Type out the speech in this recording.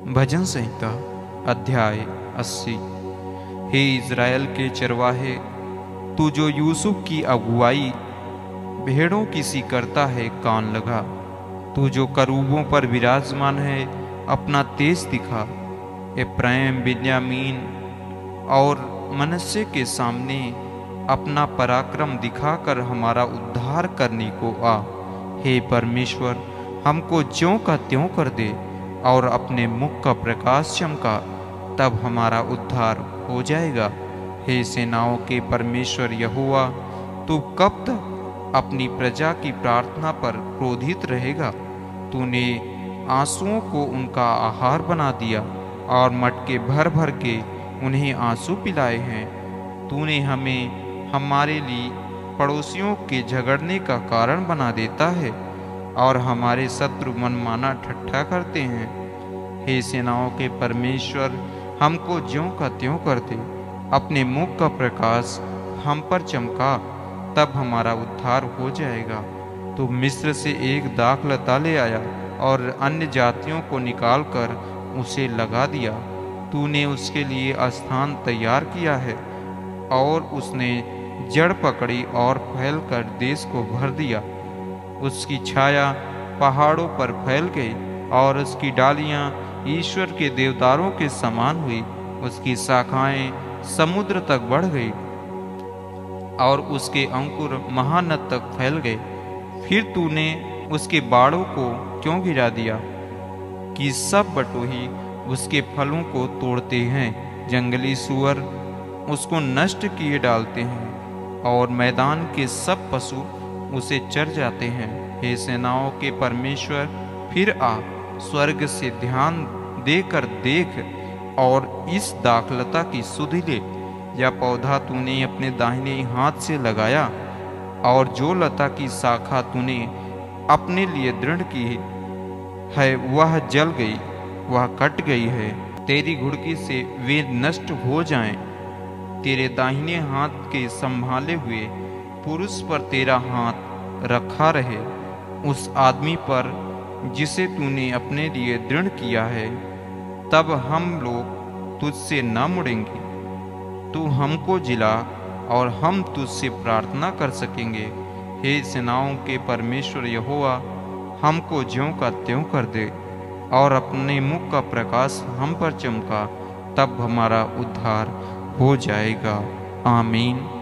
भजन संहिता अध्याय 80। हे इज़राइल के चरवाहे, तू जो यूसुफ की अगुवाई भेड़ों की सी करता है, कान लगा। तू जो करूबों पर विराजमान है, अपना तेज दिखा। एप्रैम, बिन्यामीन और मनश्शे के सामने अपना पराक्रम दिखाकर हमारा उद्धार करने को आ। हे परमेश्वर, हमको ज्यों का त्यों कर दे और अपने मुख का प्रकाश चमका, तब हमारा उद्धार हो जाएगा। हे सेनाओं के परमेश्वर यहोवा, तू कब तक अपनी प्रजा की प्रार्थना पर क्रोधित रहेगा? तूने आंसुओं को उनका आहार बना दिया और मटके भर भर के उन्हें आंसू पिलाए हैं। तूने हमें हमारे लिए पड़ोसियों के झगड़ने का कारण बना देता है और हमारे शत्रु मनमाना ठट्ठा करते हैं। हे सेनाओं के परमेश्वर, हमको ज्यों का त्यों कर दे, अपने मुख का प्रकाश हम पर चमका, तब हमारा उद्धार हो जाएगा। तू मिस्र से एक दाखलता ले आया और अन्य जातियों को निकालकर उसे लगा दिया। तूने उसके लिए स्थान तैयार किया है और उसने जड़ पकड़ी और फैलकर देश को भर दिया। उसकी छाया पहाड़ों पर फैल गई और उसकी डालियां ईश्वर के देवदारों के समान हुई। उसकी शाखाएं समुद्र तक बढ़ गई और उसके अंकुर महानद तक फैल गए। फिर तूने उसके बाड़ों को क्यों गिरा दिया कि सब बटोही उसके फलों को तोड़ते हैं? जंगली सूअर उसको नष्ट किए डालते हैं और मैदान के सब पशु उसे चर जाते हैं। हे सेनाओं के परमेश्वर, फिर आ, स्वर्ग से ध्यान देकर देख और इस दाखलता की सुध ले। यह पौधा तूने अपने दाहिने हाथ से लगाया और जो लता की शाखा तूने अपने लिए दृढ़ की है, वह जल गई, वह कट गई है। तेरी घुड़की से वे नष्ट हो जाएं। तेरे दाहिने हाथ के संभाले हुए पुरुष पर तेरा हाथ रखा रहे, उस आदमी पर जिसे तूने अपने लिए दृढ़ किया है। तब हम लोग तुझसे न मुड़ेंगे। तू हमको जिला और हम तुझसे प्रार्थना कर सकेंगे। हे सेनाओं के परमेश्वर यहोवा, हमको ज्यों का त्यों कर दे और अपने मुख का प्रकाश हम पर चमका, तब हमारा उद्धार हो जाएगा। आमीन।